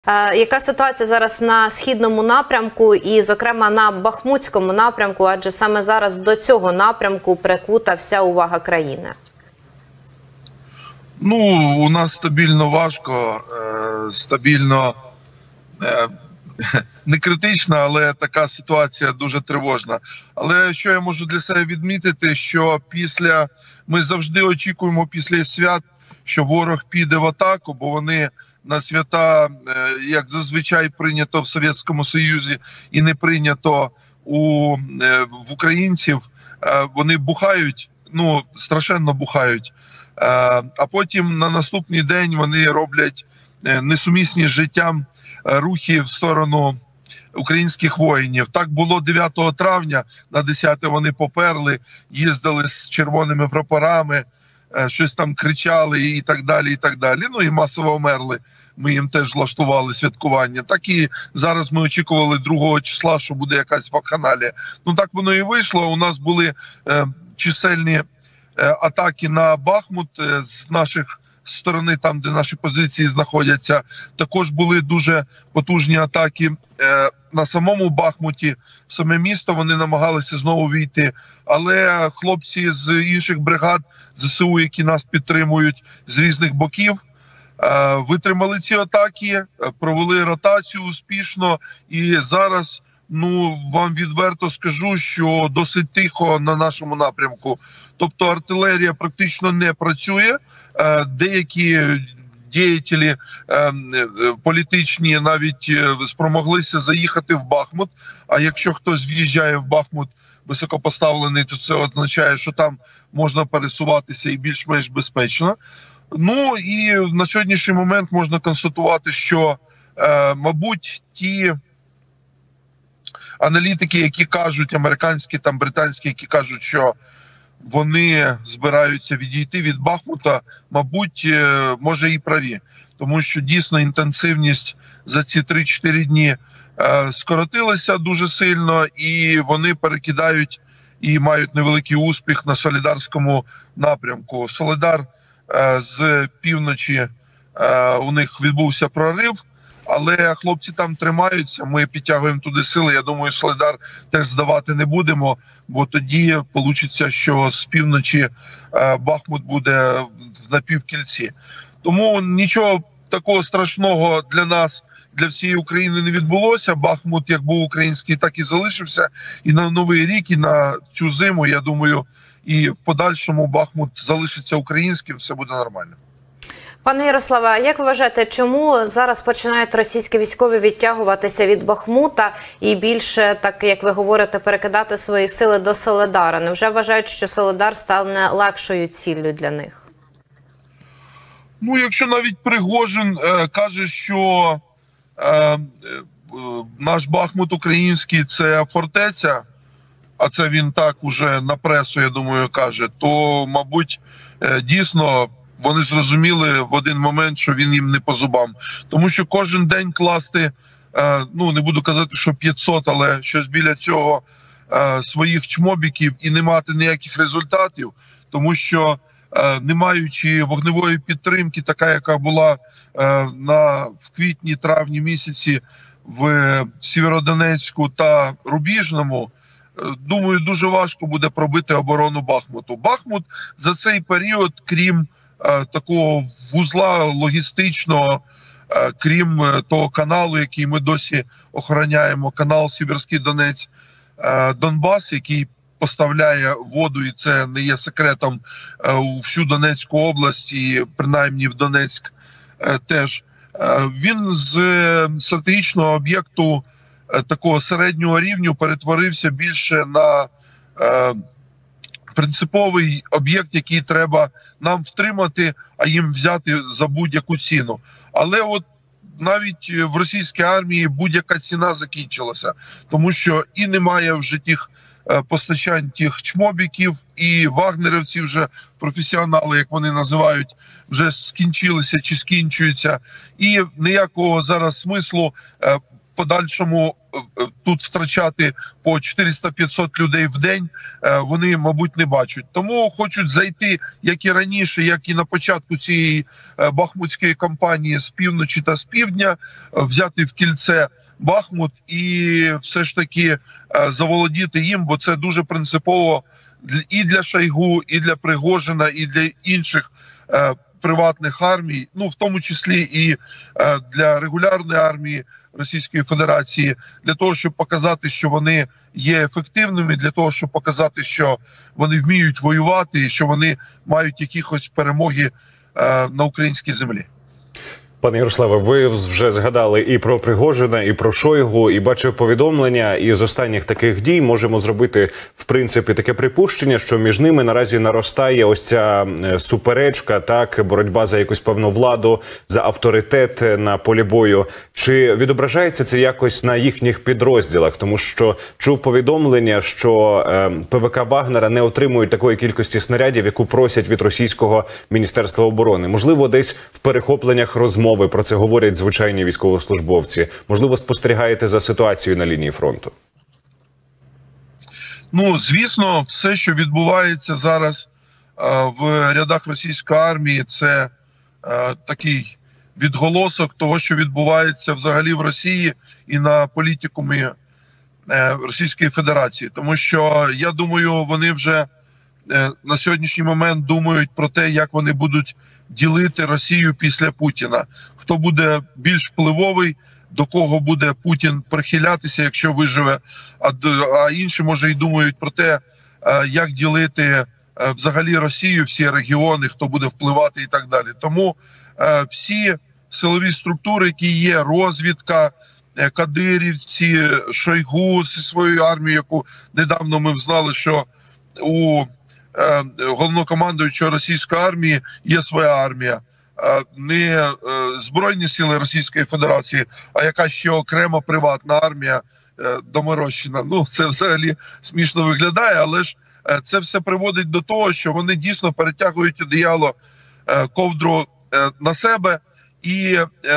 Яка ситуація зараз на східному напрямку і, зокрема, на Бахмутському напрямку, адже саме зараз до цього напрямку прикута вся увага країни? Ну, у нас стабільно важко, стабільно не критична, але така ситуація дуже тривожна. Але що я можу для себе відмітити, що ми завжди очікуємо після свят, що ворог піде в атаку, бо вони на свята, як зазвичай прийнято в Совєтському Союзі і не прийнято в українців, вони бухають, ну, страшенно бухають, а потім на наступний день вони роблять несумісні з життям рухи в сторону українських воїнів. Так було 9 травня, на 10 вони поперли, їздили з червоними прапорами, щось там кричали і так далі, і так далі. Ну і масово вмерли. Ми їм теж влаштували святкування. Так і зараз ми очікували 2 числа, що буде якась вакханалія. Ну так воно і вийшло. У нас були чисельні атаки на Бахмут з наших сторони, там, де наші позиції знаходяться. Також були дуже потужні атаки на самому Бахмуті. В саме місто вони намагалися знову війти. Але хлопці з інших бригад ЗСУ, які нас підтримують з різних боків, витримали ці атаки, провели ротацію успішно. І зараз, ну, вам відверто скажу, що досить тихо на нашому напрямку. Тобто артилерія практично не працює. Деякі діятелі політичні навіть спромоглися заїхати в Бахмут. А якщо хтось в'їжджає в Бахмут високопоставлений, то це означає, що там можна пересуватися і більш-менш безпечно. Ну і на сьогоднішній момент можна констатувати, що, мабуть, ті аналітики, які кажуть, американські, там британські, які кажуть, що вони збираються відійти від Бахмута, мабуть, може і праві. Тому що дійсно інтенсивність за ці 3-4 дні скоротилася дуже сильно, і вони перекидають і мають невеликий успіх на Солидарському напрямку. Солидар з півночі, у них відбувся прорив, але хлопці там тримаються, ми підтягуємо туди сили. Я думаю, Солидар теж здавати не будемо, бо тоді вийде, що з півночі Бахмут буде в напівкільці. Тому нічого такого страшного для нас, для всієї України не відбулося. Бахмут як був український, так і залишився. І на Новий рік, і на цю зиму, я думаю, і в подальшому Бахмут залишиться українським, все буде нормально. Пане Ярославе, як ви вважаєте, чому зараз починають російські військові відтягуватися від Бахмута і більше, так як ви говорите, перекидати свої сили до Солидара? Невже вважають, що Солидар стане легшою ціллю для них? Ну, якщо навіть Пригожин каже, що наш Бахмут український – це фортеця, а це він так уже на пресу, я думаю, каже, то, мабуть, дійсно вони зрозуміли в один момент, що він їм не по зубам. Тому що кожен день класти, ну, не буду казати, що 500, але щось біля цього, своїх чмобіків і не мати ніяких результатів, тому що не маючи вогневої підтримки, така, яка була в квітні-травні місяці в Сєвєродонецьку та Рубіжному, думаю, дуже важко буде пробити оборону Бахмуту. Бахмут за цей період, крім такого вузла логістичного, крім того каналу, який ми досі охороняємо, канал Сіверський Донець, Донбас, який поставляє воду, і це не є секретом, у всю Донецьку область, і принаймні в Донецьк теж. Він з стратегічного об'єкту такого середнього рівню перетворився більше на принциповий об'єкт, який треба нам втримати, а їм взяти за будь-яку ціну. Але от навіть в російській армії будь-яка ціна закінчилася, тому що і немає вже тих постачань тих чмобіків, і вагнерівці вже, професіонали, як вони називають, вже скінчилися чи скінчуються. І ніякого зараз смислу подальшому тут втрачати по 400-500 людей в день, вони, мабуть, не бачать. Тому хочуть зайти, як і раніше, як і на початку цієї бахмутської кампанії з півночі та з півдня, взяти в кільце Бахмут і все ж таки заволодіти їм, бо це дуже принципово і для Шойгу, і для Пригожина, і для інших приватних армій, ну в тому числі і для регулярної армії Російської Федерації, для того, щоб показати, що вони є ефективними, для того, щоб показати, що вони вміють воювати і що вони мають якихось перемоги на українській землі. Пане Ярославе, ви вже згадали і про Пригожина, і про Шойгу, і бачив повідомлення. І з останніх таких дій можемо зробити, в принципі, таке припущення, що між ними наразі наростає ось ця суперечка, так, боротьба за якусь певну владу, за авторитет на полі бою. Чи відображається це якось на їхніх підрозділах? Тому що чув повідомлення, що ПВК Вагнера не отримують такої кількості снарядів, яку просять від російського Міністерства оборони. Можливо, десь в перехопленнях розмов про це говорять звичайні військовослужбовці. Можливо, спостерігаєте за ситуацією на лінії фронту? Ну, звісно, все, що відбувається зараз в рядах російської армії, це такий відголосок того, що відбувається взагалі в Росії і на політикумі Російської Федерації. Тому що, я думаю, вони вже на сьогоднішній момент думають про те, як вони будуть ділити Росію після Путіна. Хто буде більш впливовий, до кого буде Путін прихилятися, якщо виживе, а інші, може, і думають про те, як ділити взагалі Росію, всі регіони, хто буде впливати і так далі. Тому всі силові структури, які є, розвідка, кадирівці, Шойгу зі своєю армією, яку недавно ми взнали, що у головнокомандуючого російської армії є своя армія, не Збройні сили Російської Федерації, а якась ще окрема приватна армія доморощена. Ну, це взагалі смішно виглядає, але ж це все приводить до того, що вони дійсно перетягують одіяло, ковдру на себе. І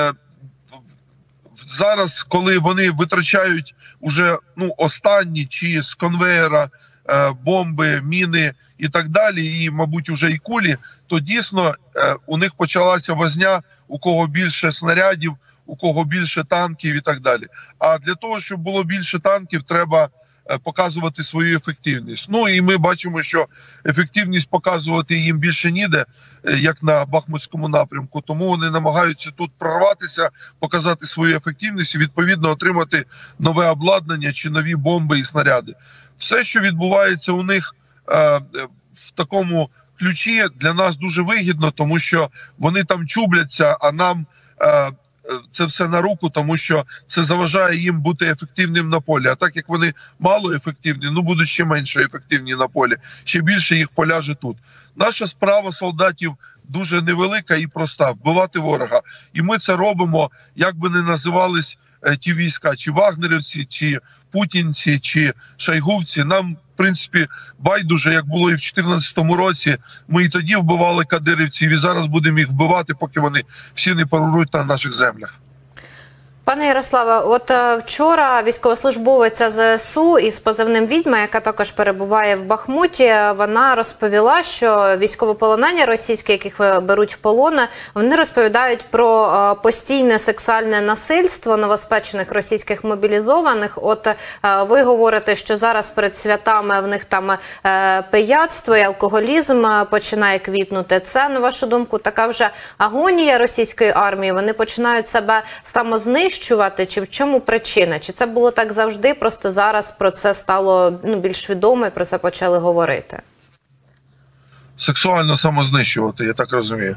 зараз, коли вони витрачають уже останні чи з конвеєра бомби, міни і так далі, і, мабуть, уже і кулі, то дійсно у них почалася возня, у кого більше снарядів, у кого більше танків і так далі. А для того, щоб було більше танків, треба показувати свою ефективність. Ну і ми бачимо, що ефективність показувати їм більше ніде, як на Бахмутському напрямку. Тому вони намагаються тут прорватися, показати свою ефективність і відповідно отримати нове обладнання чи нові бомби і снаряди. Все, що відбувається у них в такому ключі, для нас дуже вигідно, тому що вони там чубляться, а нам це все на руку, тому що це заважає їм бути ефективним на полі. А так як вони мало ефективні, будуть ще менше ефективні на полі. Ще більше їх поляже тут. Наша справа солдатів дуже невелика і проста – вбивати ворога. І ми це робимо, як би не називались ті війська, чи вагнерівці, чи путінці, чи шойгувці. Нам, в принципі, байдуже, як було і в 2014 році. Ми і тоді вбивали кадирівців, і зараз будемо їх вбивати, поки вони всі не поруруть на наших землях. Пане Ярославе, от вчора військовослужбовиця ЗСУ із позивним «Відьма», яка також перебуває в Бахмуті, вона розповіла, що військовополонені російські, яких беруть в полон, вони розповідають про постійне сексуальне насильство новоспечених російських мобілізованих. От ви говорите, що зараз перед святами в них там пияцтво і алкоголізм починає квітнути. Це, на вашу думку, така вже агонія російської армії? Вони починають себе самознищувати? Чи в чому причина? Чи це було так завжди, просто зараз про це стало більш відомо і про це почали говорити? Сексуально самознищувати, я так розумію.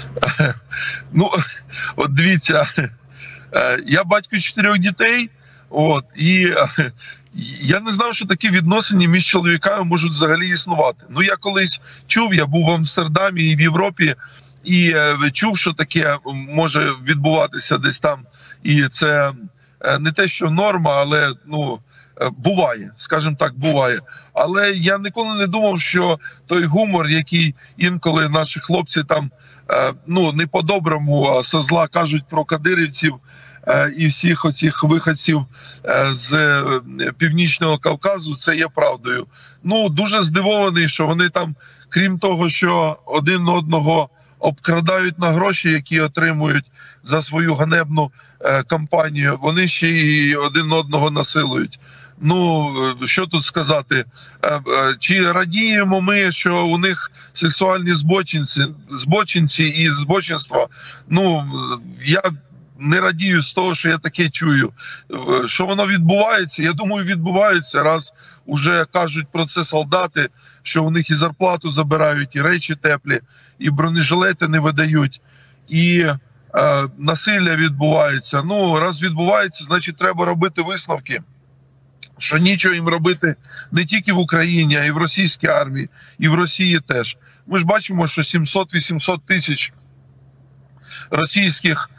Ну, от дивіться, я батько 4 дітей, і я не знав, що такі відносини між чоловіками можуть взагалі існувати. Ну, я колись чув, я був в Амстердамі і в Європі, і чув, що таке може відбуватися десь там. І це не те, що норма, але буває, скажімо так, буває. Але я ніколи не думав, що той гумор, який інколи наші хлопці там, не по-доброму, а со зла кажуть про кадирівців, і всіх оцих виходців з Північного Кавказу, це є правдою. Ну, дуже здивований, що вони там, крім того, що один одного обкрадають на гроші, які отримують за свою ганебну кампанію, вони ще й один одного насилують. Ну, що тут сказати? Чи радіємо ми, що у них сексуальні збочинці і збочинство? Ну, я не радію з того, що я таке чую. Що воно відбувається? Я думаю, відбувається, раз уже кажуть про це солдати, що у них і зарплату забирають, і речі теплі, і бронежилети не видають, і насилля відбувається. Ну, раз відбувається, значить треба робити висновки, що нічого їм робити не тільки в Україні, а й в російській армії, і в Росії теж. Ми ж бачимо, що 700-800 тисяч російських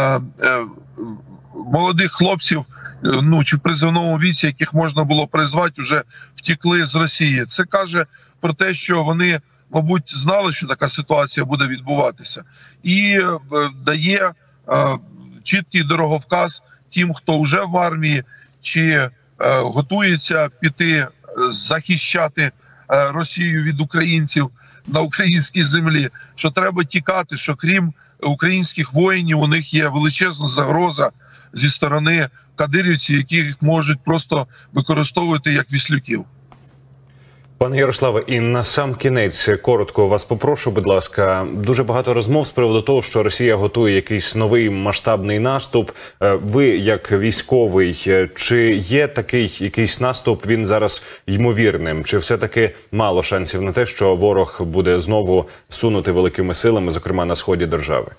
молодих хлопців, ну, чи в призовному віці, яких можна було призвати, вже втекли з Росії. Це каже про те, що вони, мабуть, знали, що така ситуація буде відбуватися. І дає чіткий дороговказ тим, хто вже в армії, чи готується піти захищати Росію від українців на українській землі, що треба тікати, що крім українських воїнів у них є величезна загроза зі сторони кадирівців, яких можуть просто використовувати як віслюків. Пане Ярославе, і на сам кінець коротко вас попрошу, будь ласка. Дуже багато розмов з приводу того, що Росія готує якийсь новий масштабний наступ. Ви, як військовий, чи є такий якийсь наступ, він зараз ймовірним? Чи все-таки мало шансів на те, що ворог буде знову сунути великими силами, зокрема на сході держави?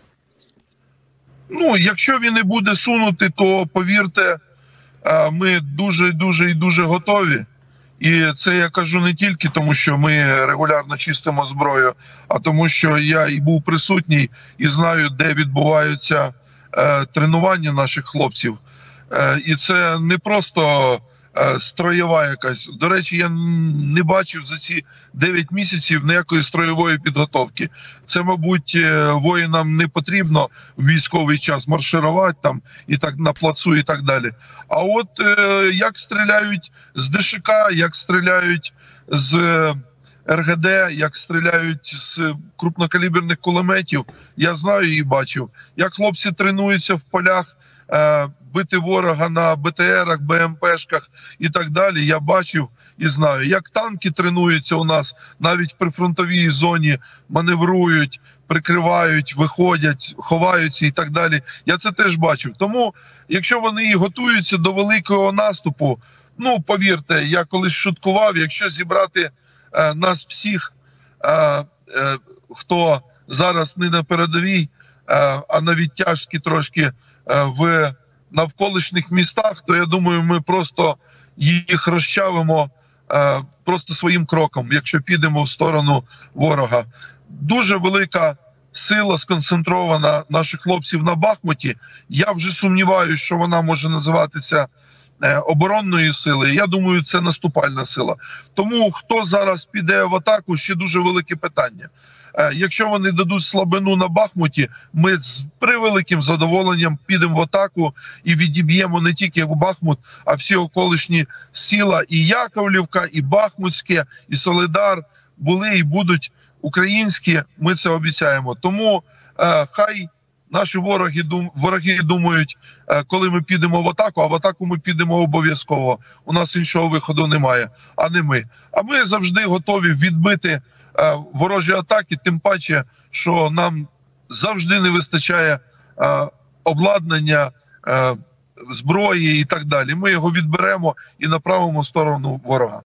Ну, якщо він і буде сунути, то, повірте, ми дуже готові. І це я кажу не тільки тому, що ми регулярно чистимо зброю, а тому, що я і був присутній і знаю, де відбуваються тренування наших хлопців. І це не просто строєва якась. До речі, я не бачив за ці 9 місяців ніякої строєвої підготовки. Це, мабуть, воїнам не потрібно в військовий час марширувати там і так на плацу і так далі. А от як стріляють з ДШК, як стріляють з РГД, як стріляють з крупнокаліберних кулеметів, я знаю і бачив. Як хлопці тренуються в полях, бити ворога на БТРах, БМПшках і так далі, я бачив і знаю. Як танки тренуються у нас навіть в прифронтовій зоні, маневрують, прикривають, виходять, ховаються і так далі. Я це теж бачив. Тому, якщо вони і готуються до великого наступу, ну, повірте, я колись шуткував, якщо зібрати нас всіх, хто зараз не на передовій, а на відтяжці трошки в навколишніх містах, то я думаю, ми просто їх розчавимо просто своїм кроком, якщо підемо в сторону ворога. Дуже велика сила сконцентрована наших хлопців на Бахмуті. Я вже сумніваюся, що вона може називатися оборонною силою. Я думаю, це наступальна сила. Тому хто зараз піде в атаку, ще дуже велике питання. Якщо вони дадуть слабину на Бахмуті, ми з превеликим задоволенням підемо в атаку і відіб'ємо не тільки Бахмут, а всі околишні села. І Яковлівка, і Бахмутське, і Солидар були і будуть українські, ми це обіцяємо. Тому хай наші вороги думають, коли ми підемо в атаку, а в атаку ми підемо обов'язково. У нас іншого виходу немає, а не ми. А ми завжди готові відбити ворожі атаки, тим паче, що нам завжди не вистачає обладнання, зброї і так далі. Ми його відберемо і направимо в сторону ворога.